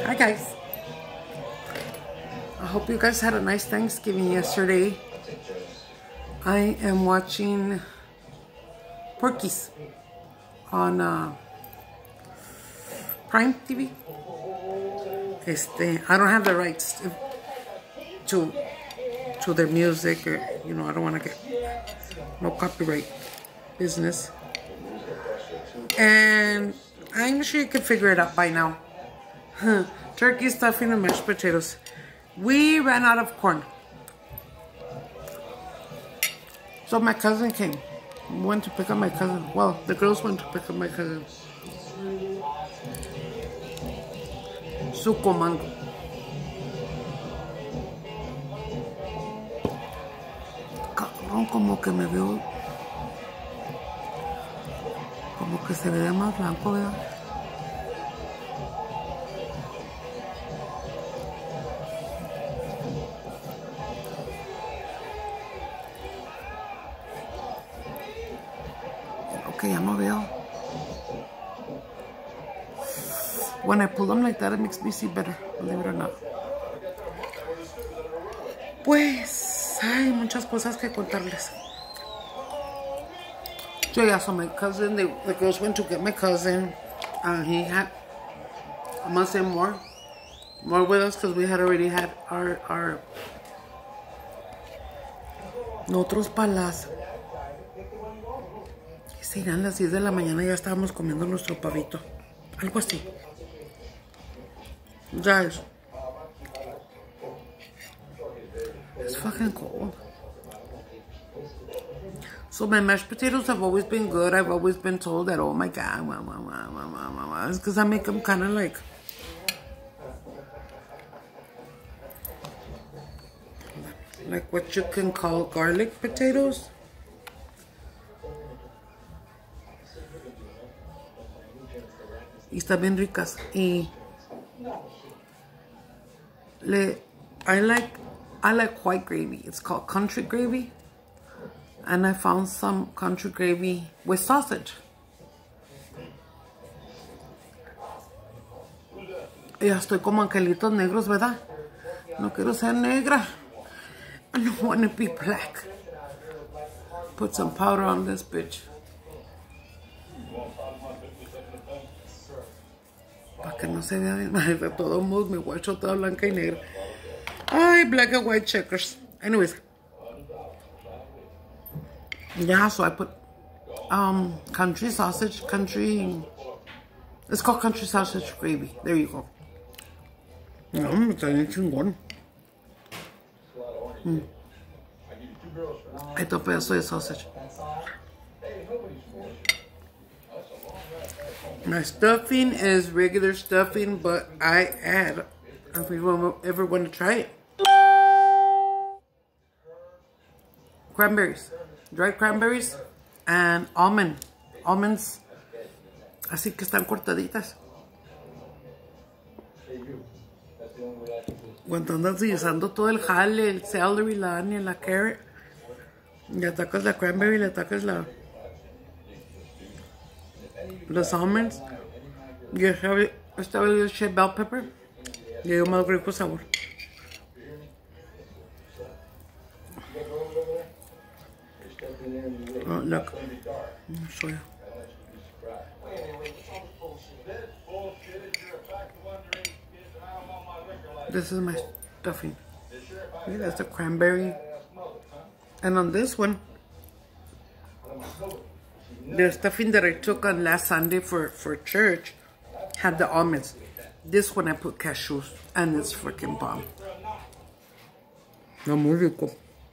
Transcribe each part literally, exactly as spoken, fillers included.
Hi guys. I hope you guys had a nice Thanksgiving yesterday. I am watching Porky's on uh, Prime T V. Este, I don't have the rights to to, to their music, or you know, I don't want to get no copyright business. And I'm sure you can figure it out by now. Huh. Turkey stuffing and mashed potatoes. We ran out of corn. So my cousin came. Went to pick up my cousin. Well, the girls went to pick up my cousin. Suco mango. Cabrón, como que me veo. Como que se ve más blanco, ¿verdad? Okay, ya no veo. When I pull them like that, it makes me see better, believe it or not. Pues hay muchas cosas que contarles. So yeah, so my cousin, they, the girls went to get my cousin. Uh, he had, I must say, more, more with us because we had already had our, our, nosotros palas. Si eran las diez de la mañana ya estábamos comiendo nuestro pavito. Algo así. Guys, it's fucking cold. So my mashed potatoes have always been good. I've always been told that, oh my God, wah, wah, wah, wah, wah, wah, wah. It's because I make them kind of like, like what you can call garlic potatoes. Y están bien ricas. Y le, I like, I like white gravy. It's called country gravy. And I found some country gravy with sausage. Y ya estoy como angelitos negros, ¿verdad? No quiero ser negra. I don't want to be black. Put some powder on this bitch. Para que no se vea bien. De todos modos me voy a echar toda blanca y negra. Ay, black and white checkers. Anyways. Yeah, so I put um, country sausage, country, it's called country sausage gravy. There you go. Mmm, está bien chingón. Mm. Ahí está un pedazo de sausage. My stuffing is regular stuffing, but I add, if you ever want to try it, cranberries. Dried cranberries and almond. Almonds. Así que están cortaditas. Cuando andas usando todo el jale, el celery, la onion, la carrot, le atacas la cranberry, le atacas la los almonds, y esta vez le bell pepper, le dio más rico sabor. Oh, look. I'll show you. This is my stuffing. Okay, that's the cranberry. And on this one, the stuffing that I took on last Sunday for, for church had the almonds. This one I put cashews, and it's freaking bomb. No, muy rico.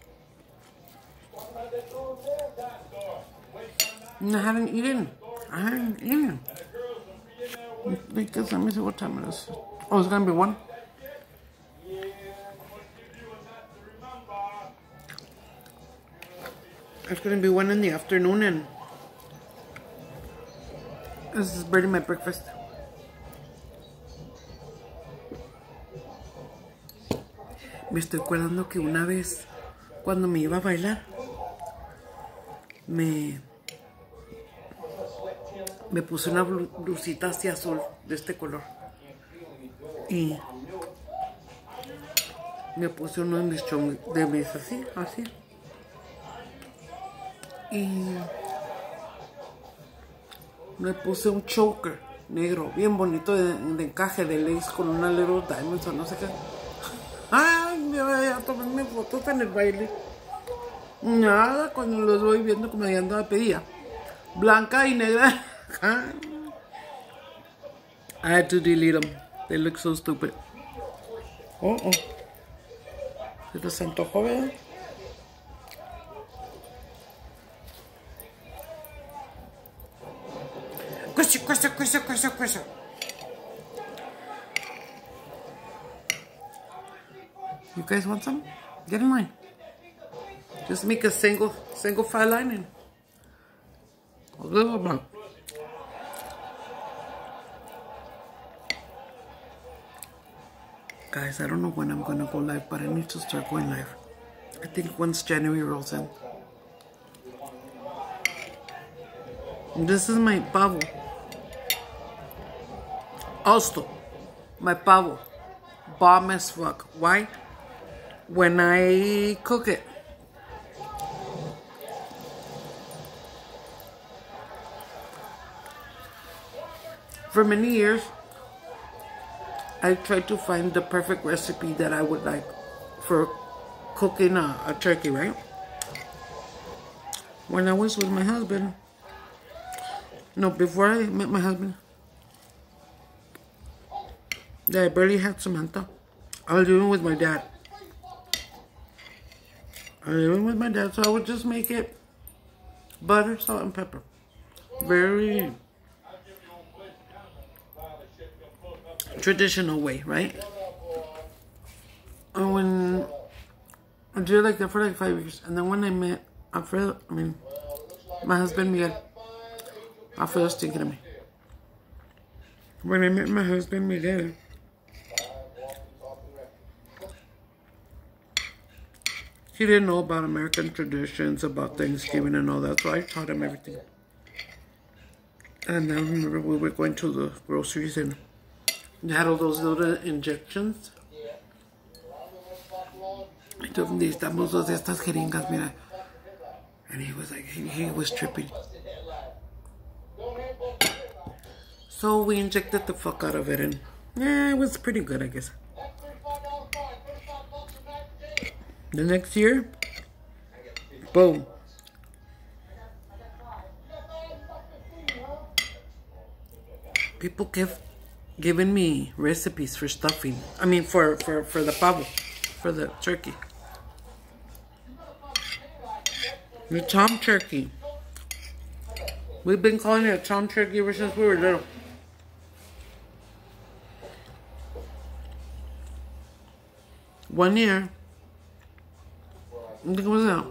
I haven't eaten. I haven't eaten. Because let me see what time it is. Oh, it's gonna be one. It's gonna be one in the afternoon, and this is barely my breakfast. Me estoy acordando que una vez, cuando me iba a bailar, me me puse una blusita así azul de este color Y me puse uno de mis chong de mis así, así. Y me puse un choker negro, bien bonito, de, de encaje de lace con una little diamonds o no sé qué. Ay, me voy a tomarme fotos en el baile. Nada, cuando los voy viendo como ya andaba pedida. Blanca y negra. I had to delete them. They look so stupid. Oh, oh. ¿Se les antojó, verdad? Cuesta, cuesta, cuesta, cuesta, cuesta. You guys want some? Get in line. Just make a single, single file line and a little bit. Guys, I don't know when I'm gonna go live, but I need to start going live. I think once January rolls in. And this is my pavo. Also, my pavo. Bomb as fuck. Why? When I cook it, for many years, I tried to find the perfect recipe that I would like for cooking a, a turkey, right? When I was with my husband, no, before I met my husband, yeah, I barely had Samantha. I was living with my dad. I was living with my dad, so I would just make it butter, salt, and pepper. Very traditional way, right? And when I did it like that for like five years, and then when I met Alfredo, I mean, my husband Miguel, Alfredo's thinking of me. When I met my husband Miguel, he didn't know about American traditions, about Thanksgiving and all that, so I taught him everything. And I remember we were going to the groceries and they had all those little injections. Entonces necesitamos dos de estas jeringas, mira. And he was like, he, he was tripping. So we injected the fuck out of it, and yeah, it was pretty good, I guess. The next year, boom. People kept giving me recipes for stuffing. I mean, for, for, for the pavo, for the turkey. The tom turkey. We've been calling it a tom turkey ever since we were little. One year, I think it was a,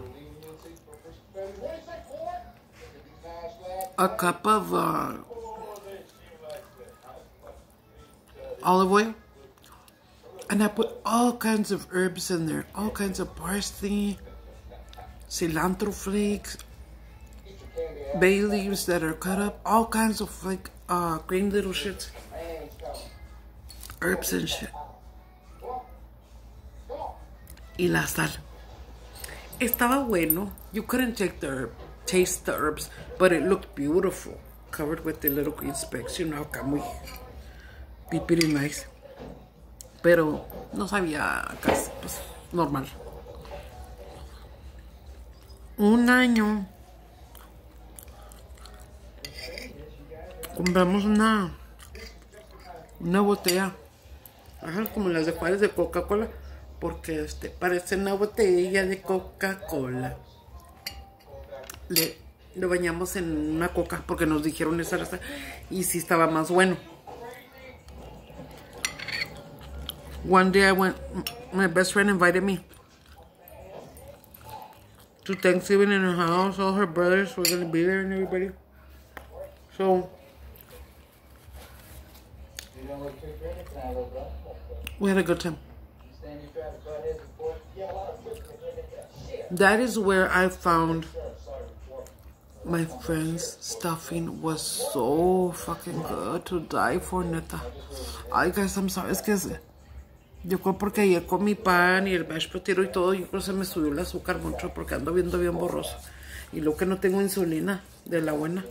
a cup of uh, olive oil, and I put all kinds of herbs in there, all kinds of parsley, cilantro flakes, bay leaves that are cut up, all kinds of like uh, green little shits, herbs and shit. Y la sal. Estaba bueno. You couldn't take the herb, taste the herbs, but it looked beautiful, covered with the little green specks. You know, can we be pretty nice? Pero no sabía casi, pues, normal. Un año compramos una una botella, ajá, como las de Juárez de Coca-Cola, porque este parece una botella de Coca-Cola. Le, le bañamos en una coca porque nos dijeron esa raza y sí estaba más bueno. One day I went, my best friend invited me to Thanksgiving in her house. All her brothers were going to be there and everybody. So we had a good time. That is where I found My friend's stuffing was so fucking good to die for, neta. Ay, guys, I'm sorry. Es que es, yo creo porque ayer comí pan y el mashed potato y todo, yo creo que se me subió el azúcar mucho porque ando viendo bien borroso. Y lo que no tengo insulina de la buena.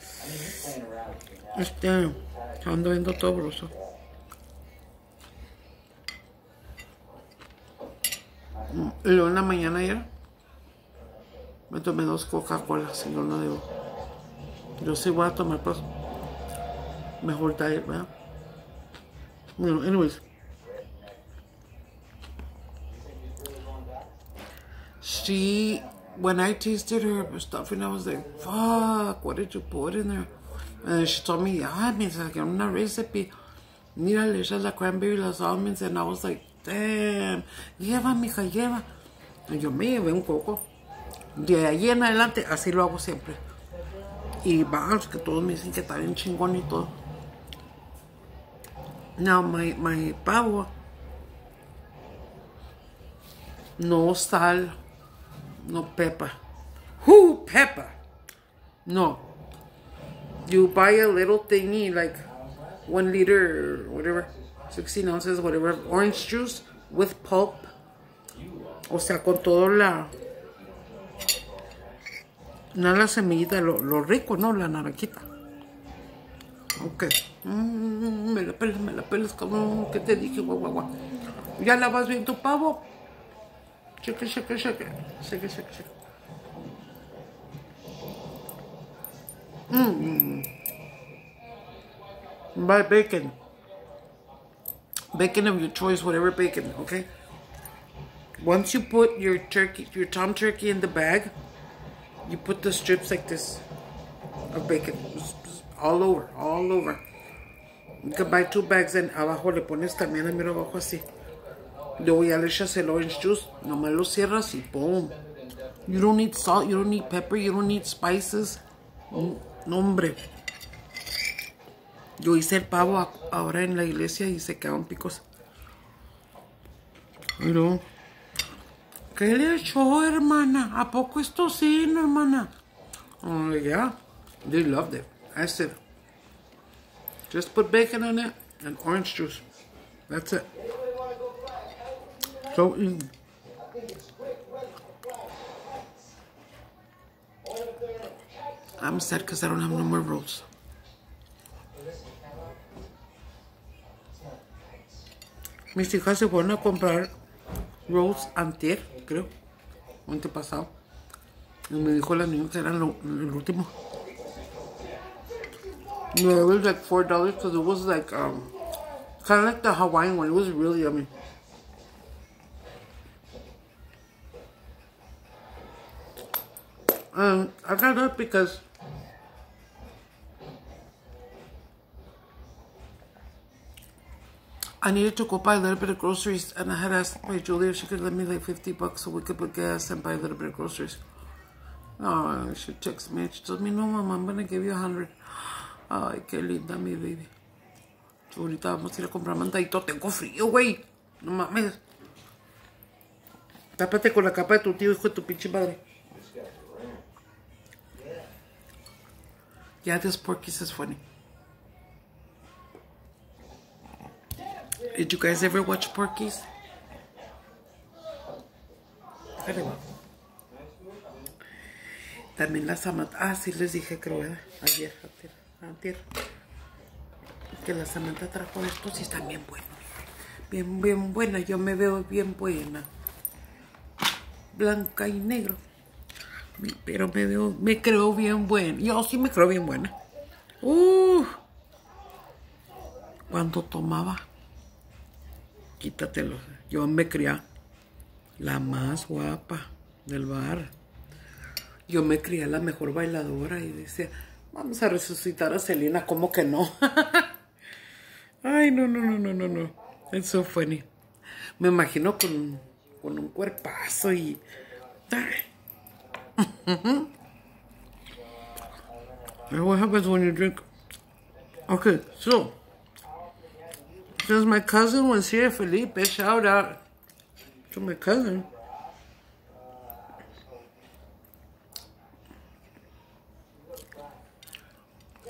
Este, ando viendo todo borroso. Y luego en la mañana ayer me tomé dos Coca-Cola, si no, no debo. Yo sí voy a tomar, pues, mejor diet, ¿verdad? Bueno, anyways. She, when I tasted her stuffing, I was like, fuck, what did you put in there? And she told me, ah, me saqué una recipe. Mira, le echas la cranberry, las almonds, and I was like, damn, lleva, mija, lleva. Y yo me llevé un coco. De ahí en adelante, así lo hago siempre. Y vamos, que todos me dicen que está bien chingón y todo. Now, my, my pavo, no sal, no pepper. Who pepper? No. You buy a little thingy, like one liter, or whatever, sixteen ounces, whatever, orange juice with pulp. O sea, con todo la... No la semillita, lo, lo rico, ¿no? La naranjita. Ok. Mm, me la pelas, me la pelas, cabrón. ¿Qué te dije, guau, guau, guau? ¿Ya lavas bien tu pavo? Cheque, cheque, cheque. Cheque, cheque, cheque. Mmm. Buy bacon. Bacon of your choice, whatever bacon, okay? Once you put your turkey, your tom turkey in the bag, you put the strips like this of bacon. All over, all over. You can buy two bags and abajo le pones también, mira abajo así. Luego ya le echas el orange juice, nomás lo cierras y boom. You don't need salt, you don't need pepper, you don't need spices. No, hombre. Yo hice el pavo ahora en la iglesia y se quedaron picos. Pero, ¿qué le echó, hermana? ¿A poco es tocino, hermana? Oh, yeah. They loved it. I said, just put bacon on it and orange juice. That's it. So easy. I'm sad because I don't have no more rolls. Mis hijas se fueron a comprar rolls antier, creo, antepasado. Y me dijo la niña que era lo, el último. Yeah, it was like four dollars because it was like, um, kind of like the Hawaiian one. It was really yummy. Um, I got up because I needed to go buy a little bit of groceries, and I had asked my Julia if she could lend me like fifty bucks so we could put gas and buy a little bit of groceries. Oh, she texted me and she told me, no, mama, I'm going to give you a hundred. Ay, qué linda mi baby. Ahorita vamos a ir a comprar mandadito. Tengo frío, güey. No mames. Tápate con la capa de tu tío, hijo de tu pinche madre. Yeah, this Porky's is funny. Did you guys ever watch Porky's? También la Samantha. Ah, sí les dije, creo, ¿verdad? Ayer, ayer, ayer. Que la Samantha trajo estos y están bien buenos. Bien, bien buena. Yo me veo bien buena. Blanca y negro. Pero me veo, me creo bien buena. Yo sí me creo bien buena. Uh, cuando tomaba, quítatelo. Yo me creía la más guapa del bar. Yo me creía la mejor bailadora y decía, vamos a resucitar a Selena. ¿Cómo que no? Ay, no, no, no, no, no, no. It's so funny. Me imagino con, con un cuerpazo y... What happens when you drink? Okay, so since my cousin was here, Felipe, shout out to my cousin.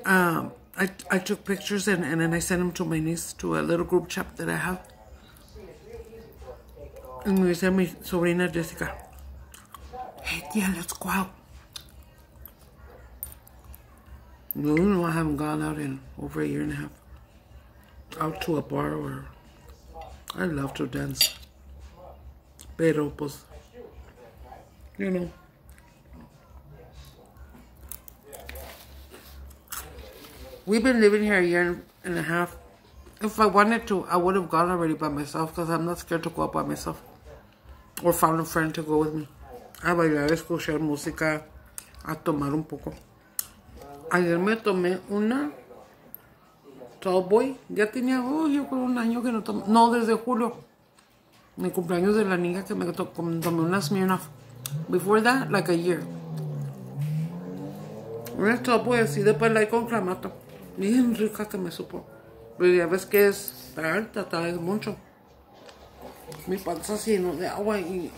um, I, I took pictures and, and then I sent them to my niece, to a little group chat that I have. And me dice mi sobrina Jessica, hey, tía, let's go out. No, no, I haven't gone out in over a year and a half. Out to a bar or... I love to dance. Pero, pues, you know. We've been living here a year and a half. If I wanted to, I would have gone already by myself because I'm not scared to go out by myself. Or found a friend to go with me. A bailar, a escuchar música, a tomar un poco. Ayer me tomé una Tall Boy. Ya tenía, oh, yo creo un año que no tomé. No, desde julio. Mi cumpleaños de la niña que me to tomé una Smirnoff. Before that, like a year. Una Tall Boy así de pelay con clamato. Bien rica que me supo. Pero ya ves que es alta, tal vez mucho. Mi panza se llenó de agua y,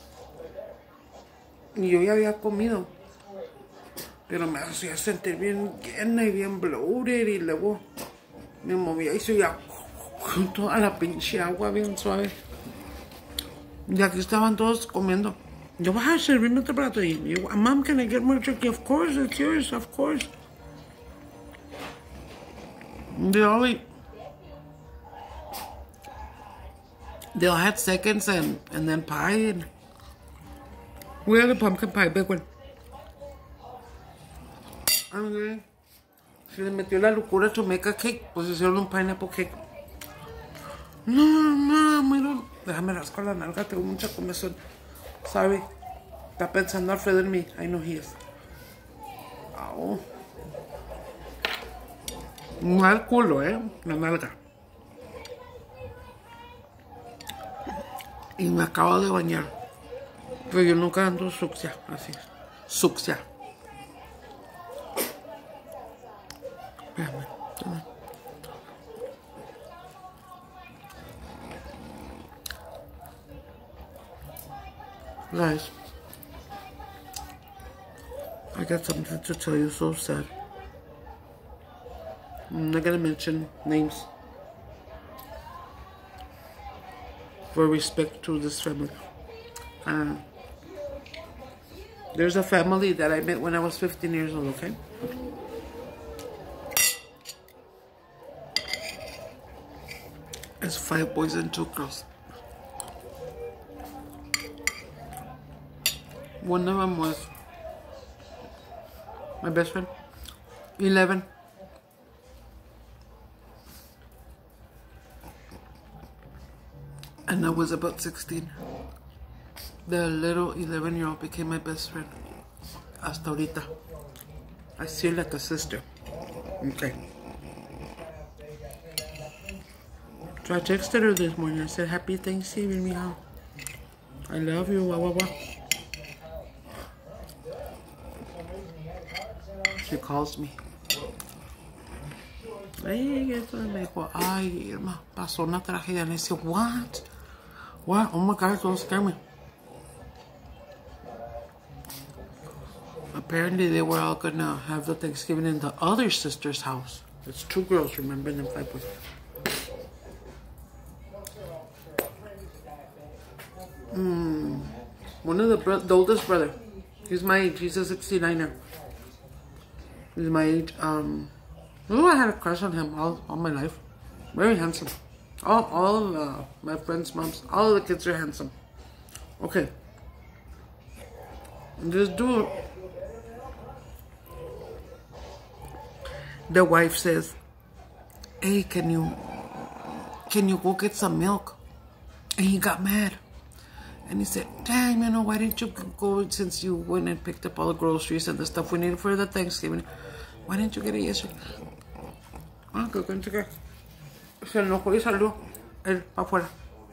y yo ya había comido. Pero me hacía sentir bien llena y bien bloated y luego me movía y se iba con toda la pinche agua bien suave. Y aquí estaban todos comiendo. Yo, vas a servirme otro plato. Y yo, Mom, can I get more turkey? Of course, it's yours, of course. They all eat. They all had seconds and, and then pie. And we had a pumpkin pie, big one. Okay. Se le metió la locura to make a cake. Pues hicieron un pineapple cake. No, no, mira. Déjame rascar la nalga, tengo mucha comezón. Sorry. Está pensando Alfredo en mí. I know he is. Au. Mal culo, eh. La nalga. Y me acabo de bañar. Pero yo nunca ando sucia, así. Sucia. Espérame. Guys, I got something to tell you so sad. I'm not gonna mention names for respect to this family. Uh, there's a family that I met when I was fifteen years old, okay? It's five boys and two girls. One of them was my best friend, eleven. And I was about sixteen. The little eleven year old became my best friend. Hasta ahorita. I see her like a sister. Okay. So I texted her this morning. I said, Happy Thanksgiving, mija. I love you, wah, wah, wah. She calls me. Hey, me dijo, ay, Irma, pasó una tragedia. And I said, what? What? Oh my God, don't scare me. Apparently, they were all gonna have the Thanksgiving in the other sister's house. It's two girls, remember, and then five boys. Mm. One of the, bro the oldest brother. He's my age. He's a sixty-niner. He's my age. Um, oh, I had a crush on him all, all my life. Very handsome. All, all of uh, my friends' moms, all of the kids are handsome. Okay. This dude, the wife says, hey, can you, can you go get some milk? And he got mad. And he said, dang, you know, why didn't you go, since you went and picked up all the groceries and the stuff we needed for the Thanksgiving, why didn't you get it yesterday? Ah, que cuente que se enojó y salió él para afuera.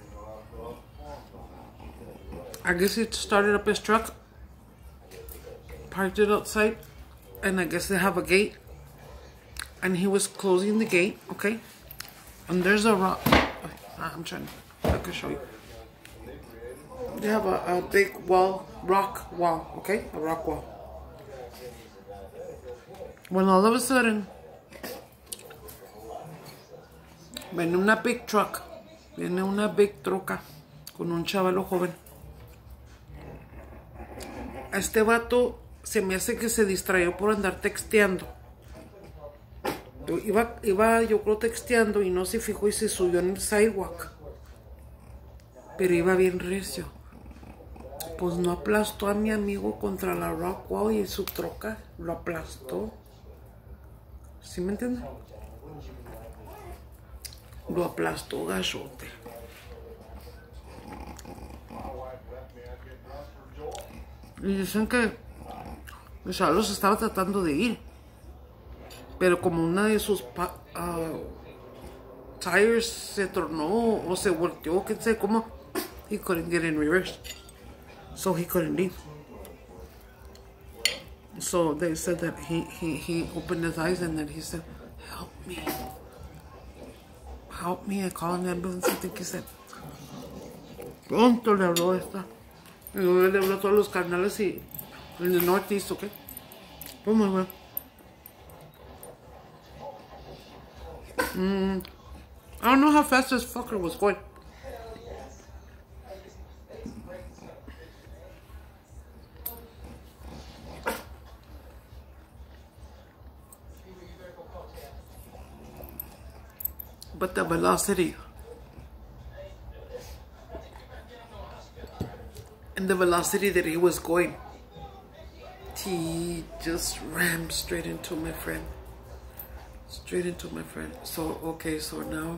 I guess he started up his truck, parked it outside, and I guess they have a gate. And he was closing the gate, okay? And there's a rock. I'm trying to, I can show you. They have a, a big wall, rock wall, okay? A rock wall. When all of a sudden, Viene una big truck. Viene una big troca con un chavalo joven. A este vato se me hace que se distrayó por andar texteando. Iba, iba yo creo texteando y no se fijó y se subió en el sidewalk. Pero iba bien recio. Pues no aplastó a mi amigo contra la Rockwall y su troca lo aplastó. ¿Sí me entienden? Lo aplastó gachote. Y dicen que el chaval se estaba tratando de ir. Pero como una de sus uh, tires se tornó o se volteó, que sé cómo, he couldn't get in reverse. So he couldn't leave. So they said that he, he, he opened his eyes and then he said, help me. Help me. I called an ambulance. I think he said. Pronto le habló esta. Y luego le habló a todos los carnales y en el northeast, ¿ok? Pues muy bueno. Mm, I don't know how fast this fucker was going. But the velocity and the velocity that he was going, he just rammed straight into my friend. Straight into my friend. So, okay, so now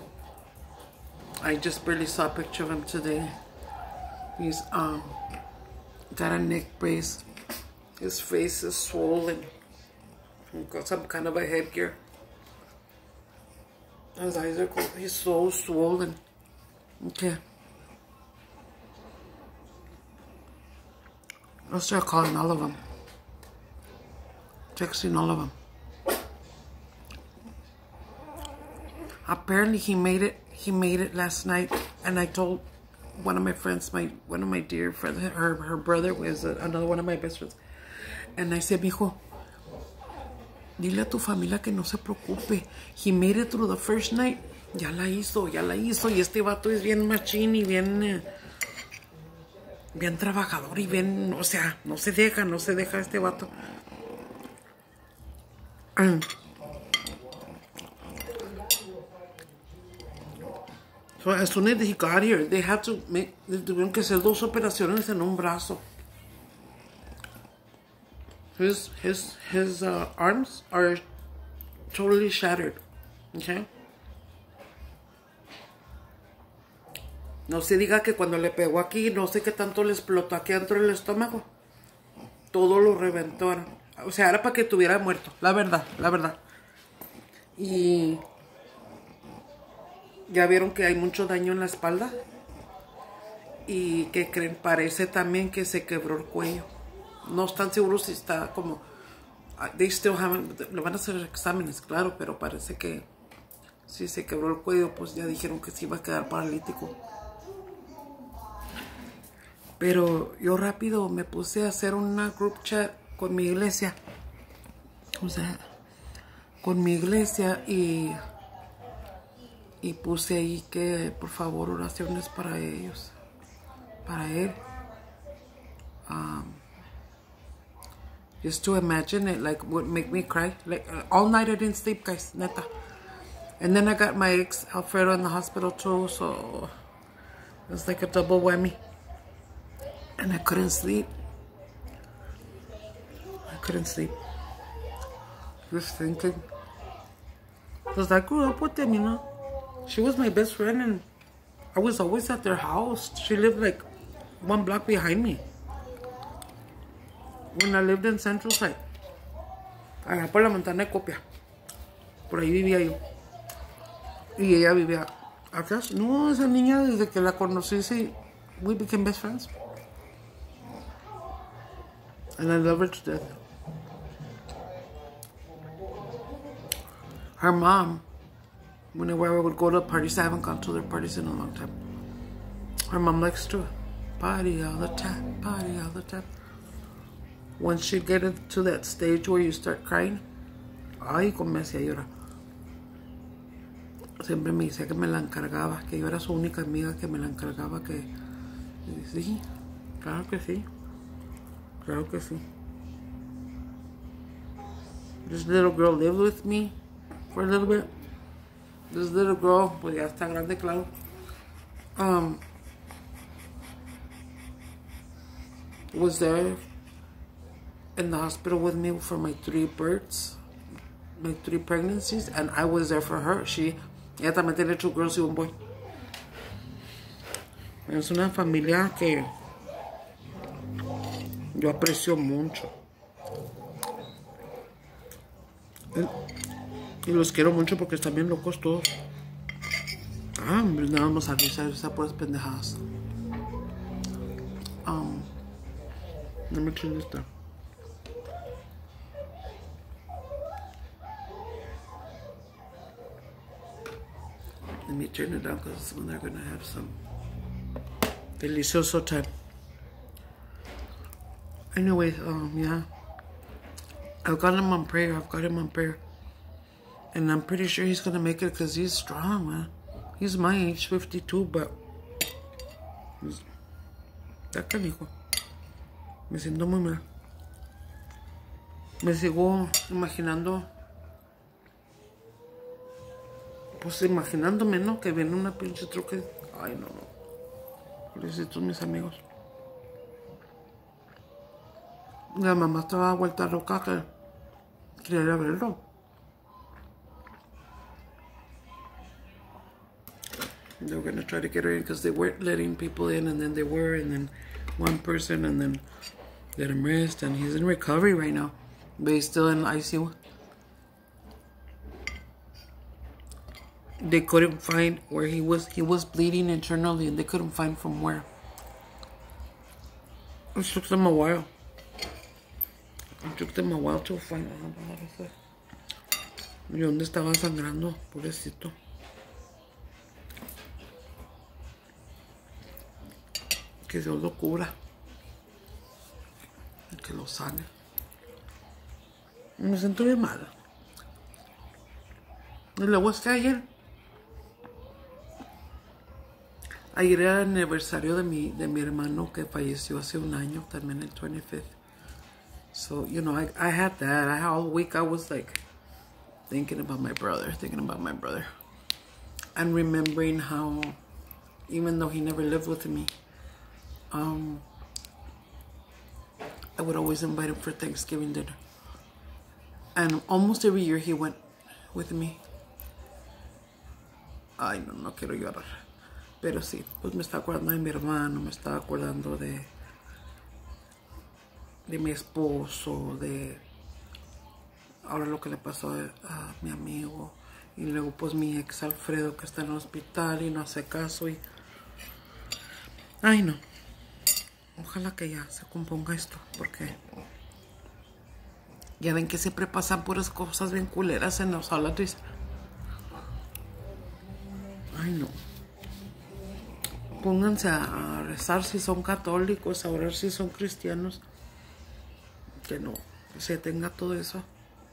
I just barely saw a picture of him today. He's um got a neck brace. His face is swollen. He's got some kind of a headgear. His eyes are cold. He's so swollen. Okay. I'll start calling all of them. Texting all of them. Apparently he made it. He made it last night, and I told one of my friends, my one of my dear friends, her her brother was another one of my best friends, and I said, mijo, dile a tu familia que no se preocupe. He made it through the first night. Ya la hizo, ya la hizo. Y este vato es bien machín y bien, eh, bien trabajador y bien, o sea, no se deja, no se deja este vato. Mm. So as soon as he got here, they had to make, tuvieron que hacer dos operaciones en un brazo. His his his uh, arms are totally shattered. Okay. No se diga que cuando le pegó aquí, no sé qué tanto le explotó aquí dentro del estómago. Todo lo reventó. O sea, era para que estuviera muerto. La verdad, la verdad. Y ya vieron que hay mucho daño en la espalda. Y que creen, parece también que se quebró el cuello. No están seguros si está como... They still haven't, le van a hacer exámenes, claro, pero parece que si se quebró el cuello, pues ya dijeron que se iba a quedar paralítico. Pero yo rápido me puse a hacer una group chat con mi iglesia. O sea, con mi iglesia y... Y puse ahí que, por favor, oraciones para ellos. Para él. Um, just to imagine it, like, would make me cry. Like, uh, all night I didn't sleep, guys, neta. And then I got my ex, Alfredo, in the hospital, too, so... It was like a double whammy. And I couldn't sleep. I couldn't sleep. Just thinking. Because I grew up with them, you know. She was my best friend, and I was always at their house. She lived like one block behind me. When I lived in Central Side. Allá por la Montana de Copia. Por ahí vivía yo. Y ella vivía atrás. No, esa niña desde que la conocí, sí, we became best friends. And I love her to death. Her mom, whenever I would go to parties, I haven't gone to their parties in a long time. Her mom likes to party all the time, party all the time. Once you get to that stage where you start crying, ay, como me hacía llorar. siempre me decía que me la encargaba, que yo era su única amiga que me la encargaba, que y sí, claro que sí, claro que sí. This little girl lived with me for a little bit. This little girl, pues ya está grande, claro. Um, was there in the hospital with me for my three births, my three pregnancies, and I was there for her. She, ella también tiene two girls y un boy. Es una familia que yo aprecio mucho. Y los quiero mucho porque están bien locos todos. Ah, hombre, nada más a risa, risa por las pendejadas. Um, no me echen esta. Let me turn it down because it's when they're going to have some delicioso time. Anyway, um, yeah. I've got him on prayer. I've got him on prayer. And I'm pretty sure he's going to make it because he's strong, man. He's my age, fifty-two, but... Está canijo. Me siento muy mal. Me sigo imaginando... Pues imaginándome, ¿no? Que viene una pinche troca. Ay, no, no. Pobrecitos mis amigos. La mamá estaba vuelta loca que quería ir a verlo. They were going to try to get her in because they weren't letting people in, and then they were, and then one person, and then let him rest, and he's in recovery right now. But he's still in I C U. They couldn't find where he was. He was bleeding internally, and they couldn't find from where. It took them a while. It took them a while to find out. ¿Y dónde estaba sangrando? Pobrecito. Que Dios lo cubra. Y que lo sane. Me siento bien mal. Y luego es que ayer... Ayer era el aniversario de mi, de mi hermano que falleció hace un año, también el twenty-fifth. So, you know, I, I had that. I, all week I was like thinking about my brother, thinking about my brother. And remembering how, even though he never lived with me, um, I would always invite him for Thanksgiving dinner. And almost every year he went with me. Ay, no, no quiero llorar. Pero sí, pues me está acordando de mi hermano, me está acordando de, de mi esposo, de ahora lo que le pasó a, a mi amigo. Y luego pues mi ex Alfredo que está en el hospital y no hace caso. Y... Ay, no. Ojalá que ya se componga esto, porque ya ven que siempre pasan puras cosas bien culeras en los holidays. Ay, no. Pónganse a rezar si son católicos, a orar si son cristianos. Que no se tenga todo eso.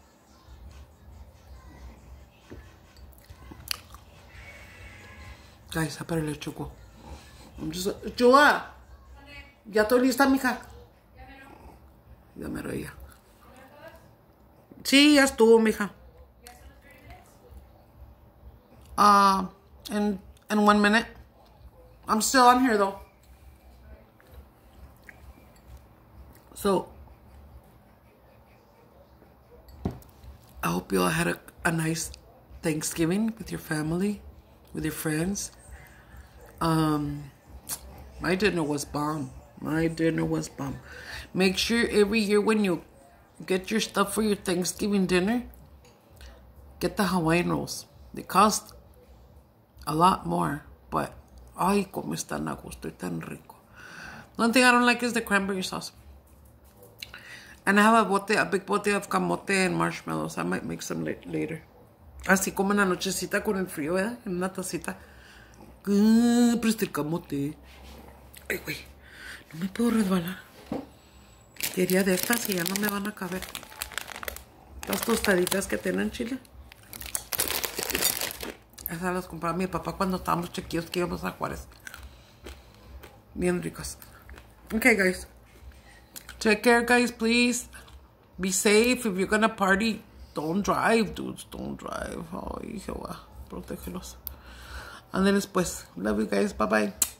Ahí está para el choco. Chua, ya estoy lista, mija. Ya me reía. Sí, ya estuvo, mija. Ah, uh, in in one minute. I'm still on here though. So, I hope you all had a, a nice Thanksgiving with your family, with your friends. Um, my dinner was bomb. My dinner was bomb. Make sure every year when you get your stuff for your Thanksgiving dinner, get the Hawaiian rolls. They cost a lot more, but ay, como están a gusto y tan rico. The only thing I don't like is the cranberry sauce. And I have a bote, a big bote of camote and marshmallows. I might make some later. Así como en la nochecita con el frío, ¿eh? En una tacita. Uh, preste el camote. Ay, güey. No me puedo resbalar. Quería de estas y ya no me van a caber. Las tostaditas que tienen chile. Esas las compraba mi papá cuando estábamos chiquillos que íbamos a Juárez. Bien ricas. Okay, guys. Take care, guys, please. Be safe. If you're gonna party, don't drive, dudes. Don't drive. Ay, Jehová, protégelos. Anden después. Love you guys. Bye-bye.